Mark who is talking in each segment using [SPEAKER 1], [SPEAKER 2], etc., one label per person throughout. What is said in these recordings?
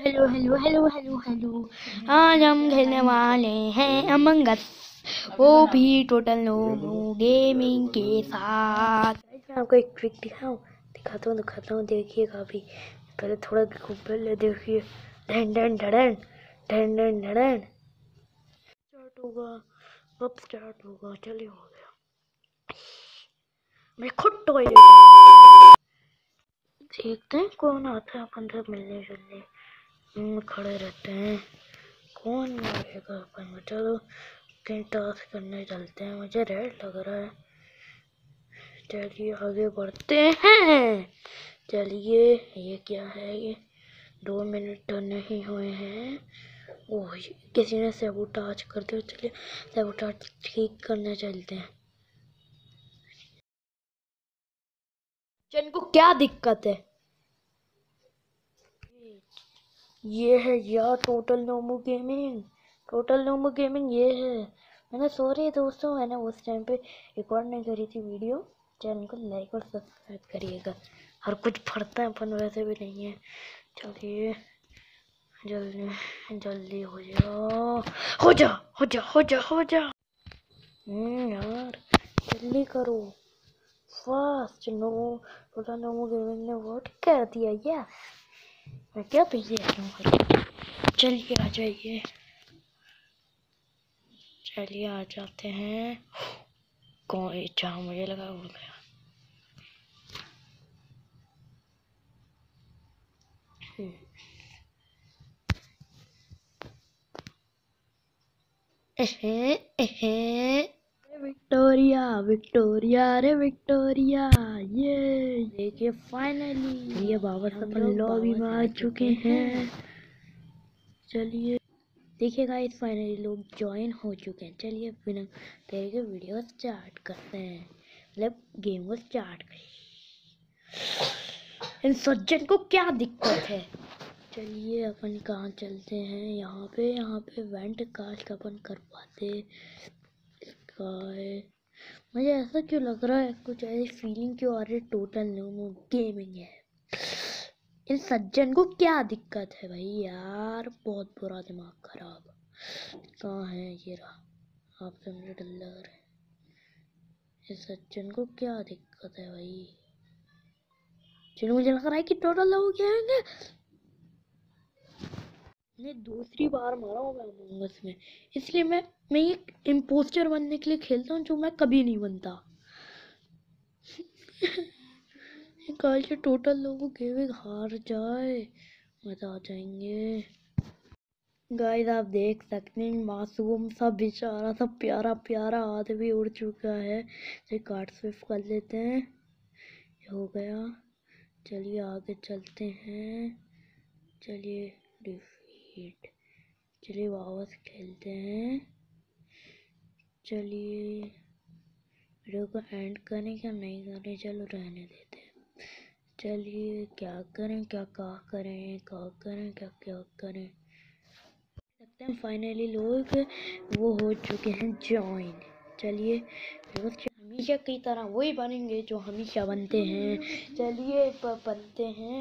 [SPEAKER 1] Hello hello hello hello hello. आज हम खेलने वाले हैं अमंग अस, वो भी टोटल नोमो गेमिंग के साथ। मैं आपको एक ट्रिक दिखाता हूँ देखिएगा अभी। पहले थोड़ा पहले देखिए। ढन ढन ढड़न ढन ढन ढड़न स्टार्ट होगा। अब स्टार्ट होगा। चलिए हो गया। मैं खुद टॉयलेट देखते हैं कौन आता है अपन सब मिलने जुलने खड़े रहते हैं। कौन मारेगा अपन को। चलो कहीं टास्क करने चलते हैं। मुझे रेड लग रहा है। चलिए आगे बढ़ते हैं। चलिए ये क्या है। ये 2 मिनट तो नहीं हुए हैं। ओह किसी ने सैबोटाज कर दिया। चलिए सैबोटाज ठीक करने चलते हैं। जिनको क्या दिक्कत है। ये है यार टोटल नोमो गेमिंग ये है। मैंने सॉरी दोस्तों, मैंने उस टाइम पे रिकॉर्ड नहीं करी थी वीडियो। चैनल को लाइक और सब्सक्राइब करिएगा। हर कुछ फटता है अपन वैसे भी नहीं है। चलिए जल्दी जल्दी हो जा हो जा। यार जल्दी करो फास्ट। टोटल नोमो गेमिंग ने वोट कर दिया यार। मैं क्या पीछे हूँ। चलिए आ जाइए। चलिए आ जाते हैं। कौन जहाँ मुझे लगा हो गया। विक्टोरिया विक्टोरिया रे विक्टोरिया। ये देखिए फाइनली ये बाबा सब लॉबी में आ चुके हैं। चलिए देखिए गाइस फाइनली लोग ज्वाइन हो चुके हैं। चलिए बिना देर के वीडियो स्टार्ट करते हैं। मतलब गेम को स्टार्ट करें। इन सज्जन को क्या दिक्कत है। चलिए अपन कहाँ चलते हैं। यहाँ पे वेंट कास्ट अपन कर पाते है। मुझे ऐसा क्यों लग रहा है, कुछ ऐसी फीलिंग क्यों आ रही है। टोटल नोमो गेमिंग है। इन सज्जन को क्या दिक्कत है भाई यार। बहुत बुरा दिमाग खराब। कहाँ है ये रहा। आप समझे डल्लर। इस सज्जन को क्या दिक्कत है भाई। चलो मुझे लग रहा है कि टोटल लोग क्या होंगे। मैं दूसरी बार मारा हूँ मैं अमंग अस में। इसलिए मैं एक इम्पोस्टर बनने के लिए खेलता हूँ जो मैं कभी नहीं बनता। कल से टोटल लोगों गेमिंग हार जाए मजा आ जाएंगे। गाइस आप देख सकते हैं मासूम सा बेचारा सा प्यारा प्यारा आदमी उड़ चुका है। तो कार्ड स्विप कर लेते हैं। हो गया। चलिए आगे चलते हैं। चलिए डिफीट। चलिए वापस खेलते हैं। चलिए वीडियो को एंड करें क्या नहीं करें। चलो रहने देते हैं। चलिए क्या करें क्या करें क्या करें। लगता है फाइनली लोग वो हो चुके हैं ज्वाइन। चलिए हमेशा की तरह वही बनेंगे जो हमेशा बनते हैं। चलिए बनते हैं।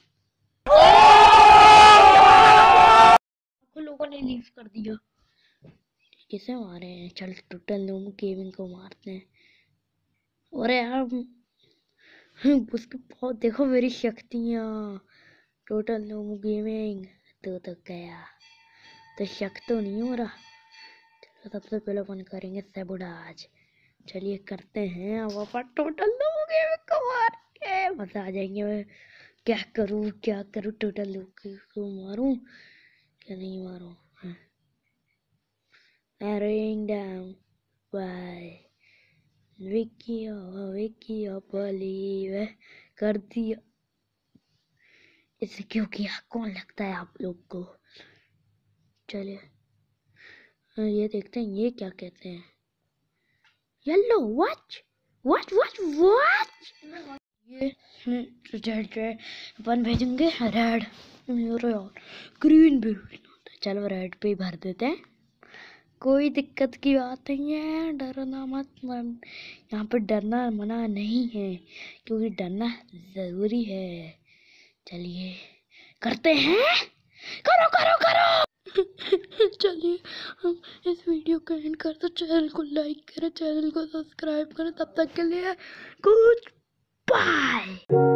[SPEAKER 1] लोगों ने लीव कर दिया। किसे मारे हैं। चल टोटल नोमो गेमिंग को मारते हैं। और यार उसके बहुत देखो मेरी शक्तियाँ। टोटल नोमो गेमिंग तो गया तो शक तो नहीं हो रहा। चलो सबसे पहले अपन करेंगे सैबोटाज। चलिए करते हैं। अब अपन टोटल नोमो गेमिंग को मार के मजा आ जाएंगे। मैं क्या करूँ टोटल लोग को मारूं क्या नहीं मारूं। Narrowing down by Vicky believe कर दिया। इसे क्यों किया कौन लगता है आप लोग को। चलिए ये देखते हैं ये क्या कहते हैं। येलो व्हाट ये रेड अपन भेजेंगे रेड। मेरा यार ग्रीन भी। चलो रेड पे ही भर देते हैं। कोई दिक्कत की बात नहीं है। डरना मत यहाँ पे डरना मना नहीं है क्योंकि डरना ज़रूरी है। चलिए करते हैं। चलिए हम इस वीडियो को एंड करते, चैनल को लाइक करें, चैनल को सब्सक्राइब करें। तब तक के लिए गुड बाय।